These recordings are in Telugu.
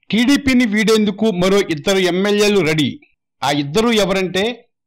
టీడీపీని వీడేందుకు మరో ఇద్దరు ఎమ్మెల్యేలు రెడీ. ఆ ఇద్దరు ఎవరంటే,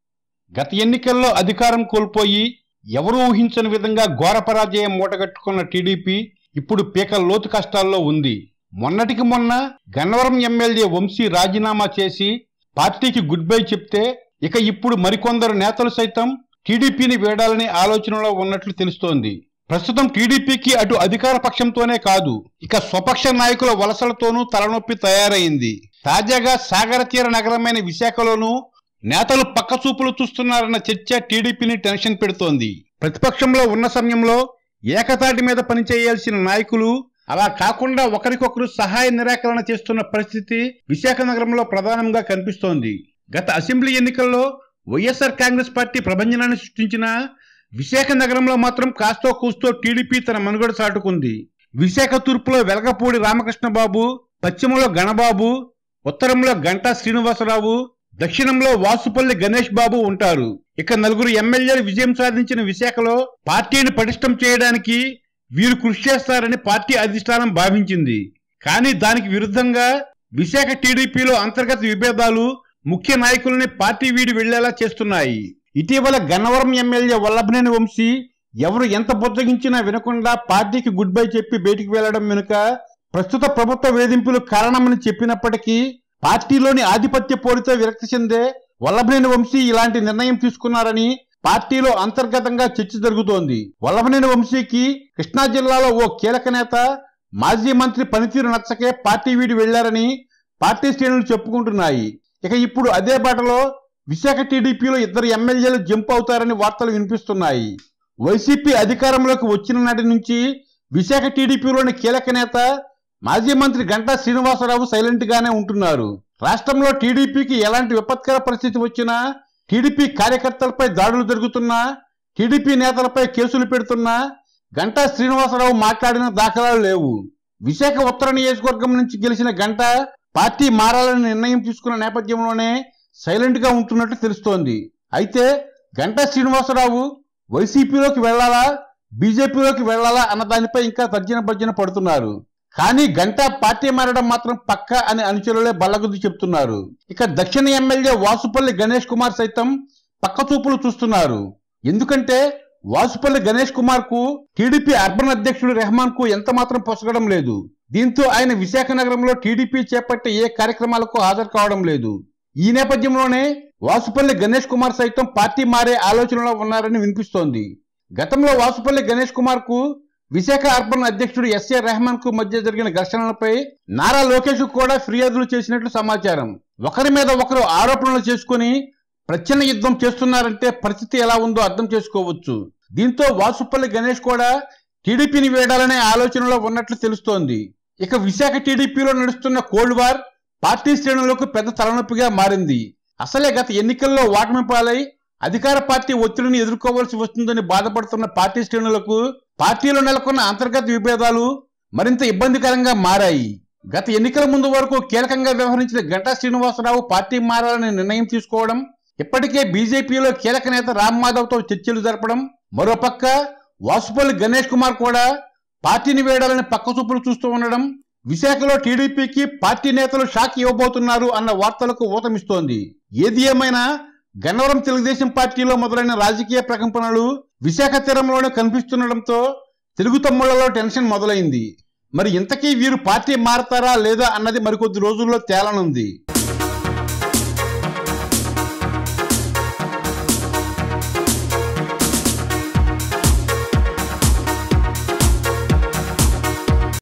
గత ఎన్నికల్లో అధికారం కోల్పోయి ఎవరూ ఊహించని విధంగా ఘోర పరాజయం మూటగట్టుకున్న టీడీపీ ఇప్పుడు పీకల లోతు కష్టాల్లో ఉంది. మొన్నటికి మొన్న గన్నవరం ఎమ్మెల్యే వంశీ రాజీనామా చేసి పార్టీకి గుడ్ బై చెప్తే, ఇక ఇప్పుడు మరికొందరు నేతలు సైతం టీడీపీని వీడాలనే ఆలోచనలో ఉన్నట్లు తెలుస్తోంది. ప్రస్తుతం టీడీపీకి అటు అధికార పక్షంతోనే కాదు, ఇక స్వపక్ష నాయకుల వలసలతోనూ తలనొప్పి తయారైంది. తాజాగా సాగర తీర నగరమైన విశాఖలోనూ నేతలు పక్కచూపులు చూస్తున్నారన్న చర్చ టీడీపీని టెన్షన్ పెడుతోంది. ప్రతిపక్షంలో ఉన్న సమయంలో ఏకతాటి మీద పనిచేయాల్సిన నాయకులు అలా కాకుండా ఒకరికొకరు సహాయ నిరాకరణ చేస్తున్న పరిస్థితి విశాఖ నగరంలో ప్రధానంగా కనిపిస్తోంది. గత అసెంబ్లీ ఎన్నికల్లో వైఎస్ఆర్ కాంగ్రెస్ పార్టీ ప్రభంజనాన్ని సృష్టించిన విశాఖ నగరంలో మాత్రం కాస్తో కూస్తో టీడీపీ తన మనుగడ సాటుకుంది. విశాఖ తూర్పులో వెలగపూడి రామకృష్ణబాబు, పశ్చిమంలో గణబాబు, ఉత్తరంలో గంటా శ్రీనివాసరావు, దక్షిణంలో వాసుపల్లి గణేష్ బాబు ఉంటారు. ఇక నలుగురు ఎమ్మెల్యేలు విజయం సాధించిన విశాఖలో పార్టీని పటిష్టం చేయడానికి వీరు కృషి చేస్తారని పార్టీ అధిష్టానం భావించింది. కానీ దానికి విరుద్ధంగా విశాఖ టీడీపీలో అంతర్గత విభేదాలు ముఖ్య నాయకులని పార్టీ వీడి వెళ్లేలా చేస్తున్నాయి. ఇటీవల గన్నవరం ఎమ్మెల్యే వల్లభనేని వంశీ ఎవరు ఎంత బుజ్జగించినా వినకుండా పార్టీకి గుడ్ బై చెప్పి బయటికి వెళ్లడం వెనుక ప్రస్తుత ప్రభుత్వ వేధింపులు కారణమని చెప్పినప్పటికీ పార్టీలోని ఆధిపత్య పోరుతో విరక్తి చెందే వల్లభనేని వంశీ ఇలాంటి నిర్ణయం తీసుకున్నారని పార్టీలో అంతర్గతంగా చర్చ జరుగుతోంది. వల్లభనేని వంశీకి కృష్ణా జిల్లాలో ఓ కీలక నేత, మాజీ మంత్రి పనితీరు నచ్చకే పార్టీ వీడి వెళ్లారని పార్టీ శ్రేణులు చెప్పుకుంటున్నాయి. ఇక ఇప్పుడు అదే బాటలో విశాఖ టీడీపీలో ఇద్దరు ఎమ్మెల్యేలు జంప్ అవుతారని వార్తలు వినిపిస్తున్నాయి. వైసీపీ అధికారంలోకి వచ్చిన నాటి నుంచి విశాఖ టీడీపీలోని కీలక నేత, మాజీ మంత్రి గంటా శ్రీనివాసరావు సైలెంట్ గానే ఉంటున్నారు. రాష్ట్రంలో టీడీపీకి ఎలాంటి విపత్కర పరిస్థితి వచ్చినా, టీడీపీ కార్యకర్తలపై దాడులు జరుగుతున్నా, టీడీపీ నేతలపై కేసులు పెడుతున్నా గంటా శ్రీనివాసరావు మాట్లాడిన దాఖలాలు లేవు. విశాఖ ఉత్తర నియోజకవర్గం నుంచి గెలిచిన గంటా పార్టీ మారాలని నిర్ణయం తీసుకున్న నేపథ్యంలోనే సైలెంట్ గా ఉంటున్నట్టు తెలుస్తోంది. అయితే గంటా శ్రీనివాసరావు వైసీపీలోకి వెళ్లాలా, బీజేపీలోకి వెళ్లాలా అన్న దానిపై ఇంకా తర్జన పడుతున్నారు. కానీ గంటా పార్టీ మారడం మాత్రం పక్కా అని అనుచరులే బల్లగుద్ది చెప్తున్నారు. ఇక దక్షిణ ఎమ్మెల్యే వాసుపల్లి గణేష్ కుమార్ సైతం పక్కచూపులు చూస్తున్నారు. ఎందుకంటే వాసుపల్లి గణేష్ కుమార్ కు టీడీపీ అర్బన్ అధ్యక్షుడు రెహమాన్ కు ఎంత మాత్రం పొసగడం లేదు. దీంతో ఆయన విశాఖ నగరంలో టీడీపీ చేపట్టే ఏ కార్యక్రమాలకు హాజరు కావడం లేదు. ఈ నేపథ్యంలోనే వాసుపల్లి గణేష్ కుమార్ సైతం పార్టీ మారే ఆలోచనలో ఉన్నారని వినిపిస్తోంది. గతంలో వాసుపల్లి గణేష్ కుమార్ కు విశాఖ అర్బన్ అధ్యక్షుడు ఎస్ఏ రెహమాన్ కు మధ్య జరిగిన ఘర్షణలపై నారా లోకేష్ కూడా ఫిర్యాదులు చేసినట్లు సమాచారం. ఒకరి మీద ఒకరు ఆరోపణలు చేసుకుని ప్రచ్ఛన్న యుద్ధం చేస్తున్నారంటే పరిస్థితి ఎలా ఉందో అర్థం చేసుకోవచ్చు. దీంతో వాసుపల్లి గణేష్ కూడా టీడీపీని వీడాలనే ఆలోచనలో ఉన్నట్లు తెలుస్తోంది. ఇక విశాఖ టీడీపీలో నడుస్తున్న కోల్డ్ వార్ పార్టీ శ్రేణులకు పెద్ద తలనొప్పిగా మారింది. అసలే గత ఎన్నికల్లో ఓటమి పాలై అధికార పార్టీ ఒత్తిడిని ఎదుర్కోవాల్సి వస్తుందని బాధపడుతున్న పార్టీ శ్రేణులకు పార్టీలో నెలకొన్న అంతర్గత విభేదాలు మరింత ఇబ్బందికరంగా మారాయి. గత ఎన్నికల ముందు వరకు కీలకంగా వ్యవహరించిన గంటా శ్రీనివాసరావు పార్టీ మారాలని నిర్ణయం తీసుకోవడం, ఇప్పటికే బీజేపీలో కీలక నేత రామ్ మాధవ్ తో చర్చలు జరపడం, మరోపక్క వాసుపల్లి గణేష్ కుమార్ కూడా పార్టీని వీడాలని పక్కచూపులు చూస్తూ ఉండడం విశాఖలో టీడీపీకి పార్టీ నేతలు షాక్ ఇవ్వబోతున్నారు అన్న వార్తలకు ఊతమిస్తోంది. ఏది ఏమైనా గన్నవరం తెలుగుదేశం పార్టీలో మొదలైన రాజకీయ ప్రకంపనలు విశాఖ తీరంలోనే కనిపిస్తుండటంతో తెలుగు తమ్ముళ్లలో టెన్షన్ మొదలైంది. మరి ఇంతకీ వీరు పార్టీ మారతారా లేదా అన్నది మరికొద్ది రోజుల్లో తేలనుంది.